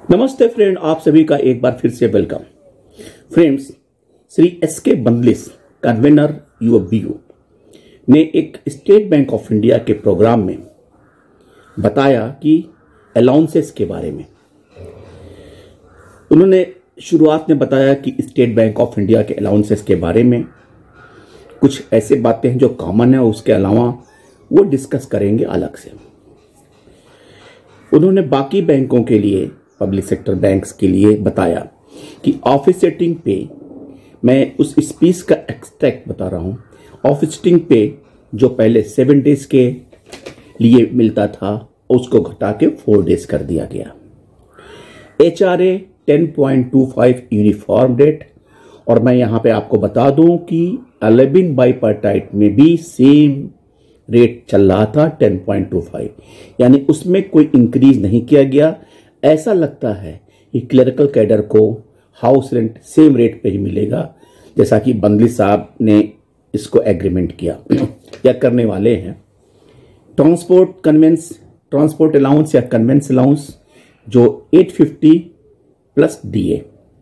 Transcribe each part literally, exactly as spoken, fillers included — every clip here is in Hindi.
नमस्ते फ्रेंड, आप सभी का एक बार फिर से वेलकम। फ्रेंड्स, श्री एस के बंदलिस कन्वेनर यूएफबीयू ने एक स्टेट बैंक ऑफ इंडिया के प्रोग्राम में बताया कि अलाउंसेस के बारे में। उन्होंने शुरुआत में बताया कि स्टेट बैंक ऑफ इंडिया के अलाउंसेस के बारे में कुछ ऐसे बातें हैं जो कॉमन है, उसके अलावा वो डिस्कस करेंगे अलग से। उन्होंने बाकी बैंकों के लिए, पब्लिक सेक्टर बैंक्स के लिए बताया कि ऑफिस सेटिंग पे, मैं उस स्पीच का एक्सट्रैक्ट बता रहा हूं, ऑफिस सेटिंग पे जो पहले सेवन डेज के लिए मिलता था उसको घटा के फोर डेज कर दिया गया। H R A ten point two five uniform rate, और मैं यहां पे आपको बता दूं कि इलेवन बाइपार्टाइट में भी सेम रेट चल रहा था टेन पॉइंट टू फाइव, यानी उसमें कोई इंक्रीज नहीं किया गया। ऐसा लगता है कि क्लरिकल कैडर को हाउस रेंट सेम रेट पे ही मिलेगा, जैसा कि बंदलिस साहब ने इसको एग्रीमेंट किया या करने वाले हैं। ट्रांसपोर्ट कन्वेंस ट्रांसपोर्ट अलाउंस या कन्वेंस अलाउंस जो एट फिफ्टी प्लस डीए।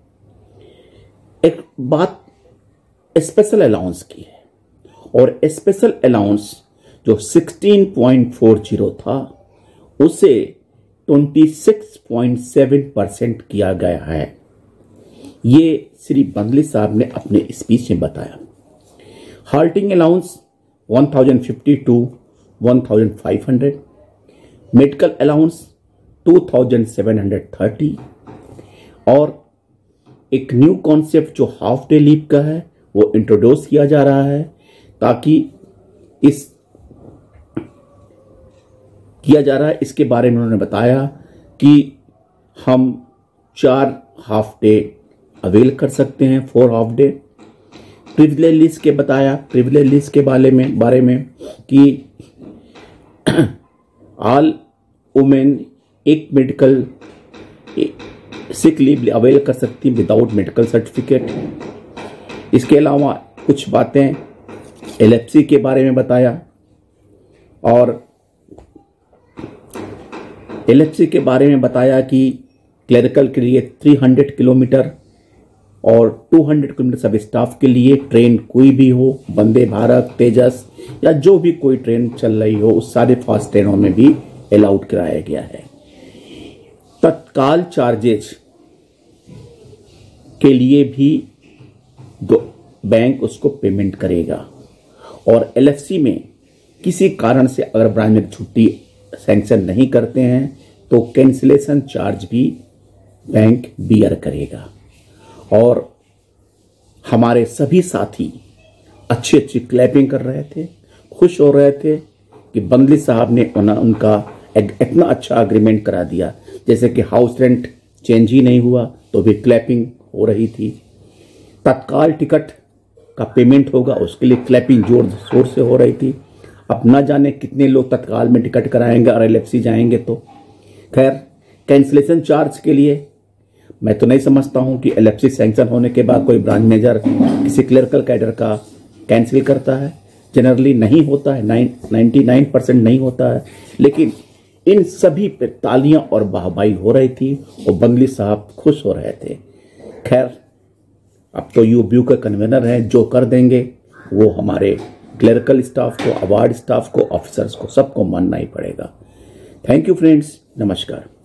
एक बात स्पेशल अलाउंस की है, और स्पेशल अलाउंस जो सिक्सटीन पॉइंट फोर जीरो था उसे छब्बीस पॉइंट सात परसेंट किया गया है। ये श्री बंदलिस साहब ने अपने स्पीच में बताया। Halting allowance one thousand fifty to one thousand five hundred, medical allowance two thousand seven hundred thirty, और एक न्यू कॉन्सेप्ट जो हाफ डे लीव का है वो इंट्रोड्यूस किया जा रहा है, ताकि इस किया जा रहा है इसके बारे में उन्होंने बताया कि हम चार हाफ डे अवेल कर सकते हैं, for half day. Privilege list के बताया प्रिविलेज लिस्ट के बारे में बारे में कि ऑल वुमेन एक मेडिकल सिक लीव अवेल कर सकती विदाउट मेडिकल सर्टिफिकेट। इसके अलावा कुछ बातें एल एफ सी के बारे में बताया, और एल एफ सी के बारे में बताया कि क्लरिकल के लिए तीन सौ किलोमीटर और दो सौ किलोमीटर सब स्टाफ के लिए ट्रेन कोई भी हो, वंदे भारत, तेजस या जो भी कोई ट्रेन चल रही हो, उस सारे फास्ट ट्रेनों में भी अलाउड कराया गया है। तत्काल चार्जेज के लिए भी दो बैंक उसको पेमेंट करेगा, और एल एफ सी में किसी कारण से अगर ब्रांच में छुट्टी सैंक्शन नहीं करते हैं तो कैंसिलेशन चार्ज भी बैंक बियर करेगा। और हमारे सभी साथी अच्छी अच्छी क्लैपिंग कर रहे थे, खुश हो रहे थे कि बंदलिस साहब ने उनका इतना अच्छा एग्रीमेंट करा दिया। जैसे कि हाउस रेंट चेंज ही नहीं हुआ तो भी क्लैपिंग हो रही थी। तत्काल टिकट का पेमेंट होगा, उसके लिए क्लैपिंग जोर शोर से हो रही थी। अब न जाने कितने लोग तत्काल में टिकट कराएंगे और एल एफ सी जाएंगे। तो खैर, कैंसिलेशन चार्ज के लिए मैं तो नहीं समझता हूं कि एल एफ सी सैंक्शन होने के बाद कोई ब्रांच मैनेजर किसी क्लरिकल कैडर का कैंसिल करता है। जनरली नहीं होता है, नाइन्टी नाइन परसेंट नहीं होता है। लेकिन इन सभी पे तालियां और वाहवाही हो रही थी और बंदलिस साहब खुश हो रहे थे। खैर, अब तो यूएफबीयू के कन्वेनर हैं, जो कर देंगे वो हमारे क्लरिकल स्टाफ को, अवार्ड स्टाफ को, ऑफिसर्स को, सबको मानना ही पड़ेगा। थैंक यू फ्रेंड्स, नमस्कार।